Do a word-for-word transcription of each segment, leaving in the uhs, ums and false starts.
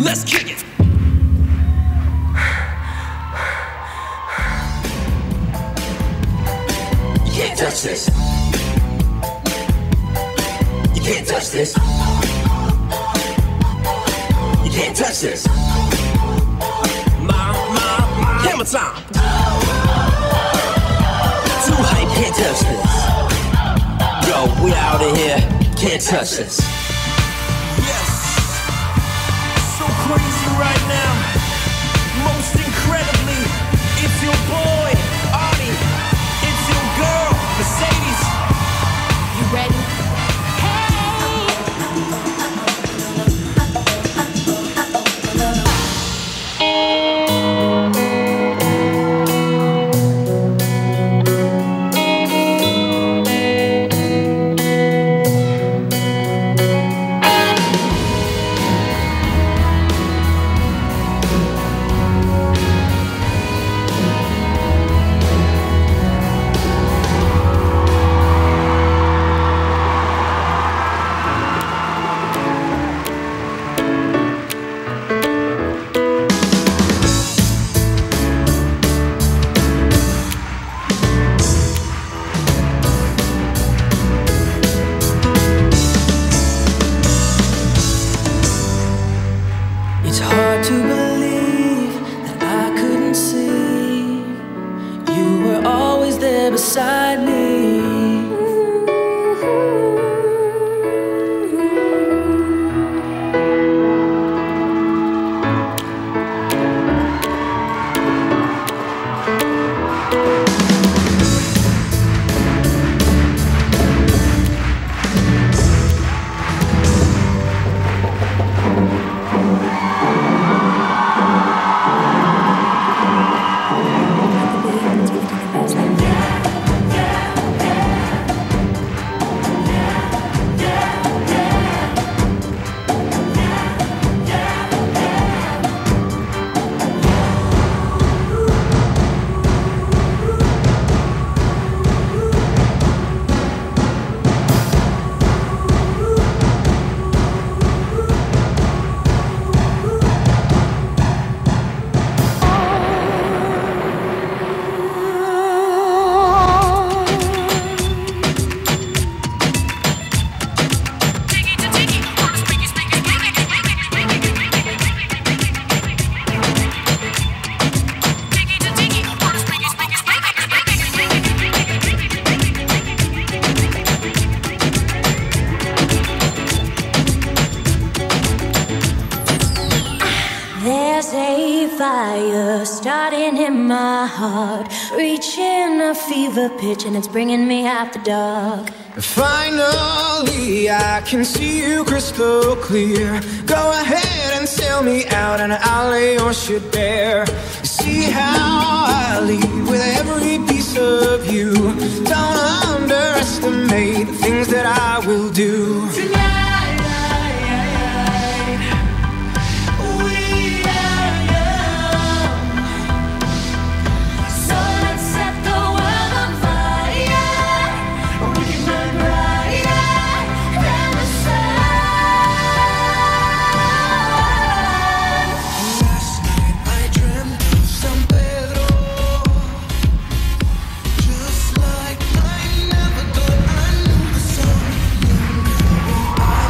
Let's kick it. You can't touch this. You can't touch this. You can't touch this. My, my, my. Hammer time. Too hype, can't touch this. Yo, we out of here. Can't touch this. Yes. So crazy right now. Most incredibly, it's your boy, Artie. It's your girl, Mercedes. You ready? It's hard to believe that I couldn't see. You were always there beside me. There's a fire starting in my heart, reaching a fever pitch, and it's bringing me out the dark. Finally, I can see you crystal clear. Go ahead and sail me out, and I'll lay your shit bare. See how I leave with every piece of you. Don't underestimate the things that I will do. Just like I never thought I knew the sun.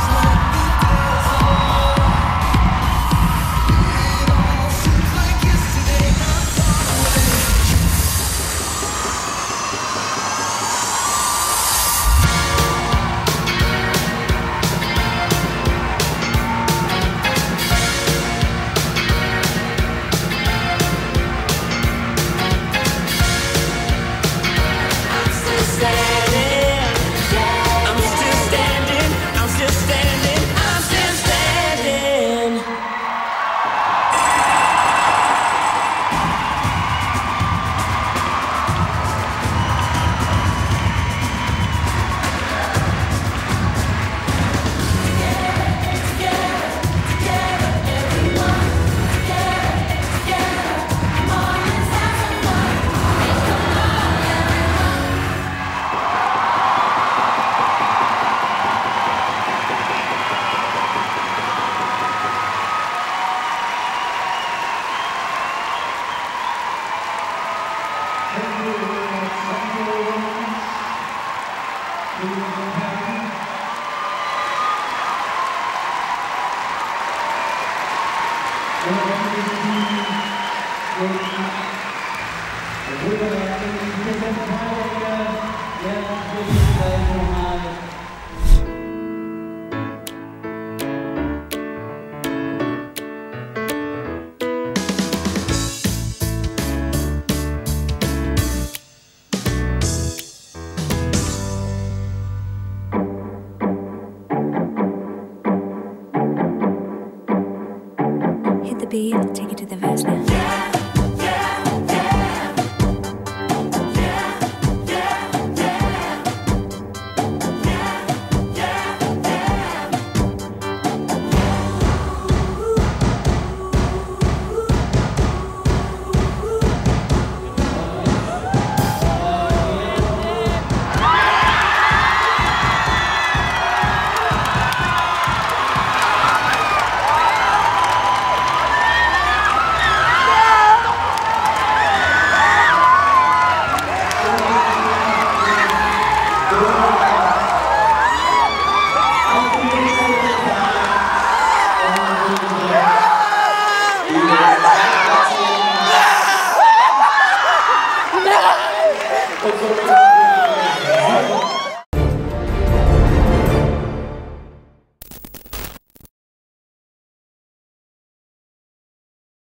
Hit the beat, take it to the verse now. Yeah!